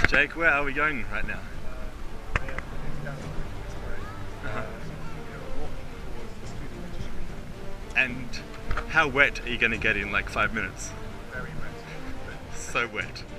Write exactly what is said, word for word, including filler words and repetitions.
Jake, where are we going right now? Uh-huh. And how wet are you going to get in like five minutes? Very wet. So wet.